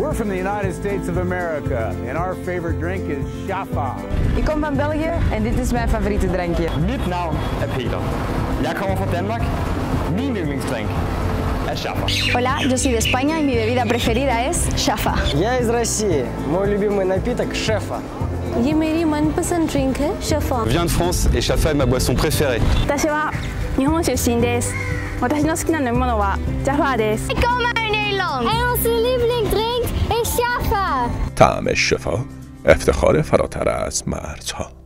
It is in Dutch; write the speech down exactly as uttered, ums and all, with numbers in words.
We're from the United States of America, and our favorite drink is Shafa. Ik kom van België en dit is mijn favoriete drankje. Mit navn er Peter. Jeg kommer fra Danmark. Min yndlingsdrink er Shafa. Hola, yo soy de España y mi bebida preferida es Shafa. Я из России. Мой любимый напиток Шефа. ये मेरी मनपसंद ड्रिंक है Shafa. Je viens de France et Shafa est ma boisson préférée. 私は日本出身です。私の好きな飲み物はJaffaです。 Ik kom uit Nederland. En onze lievelingsdrink is Shafa. طعم شفا افتخار فراتر از مرزها.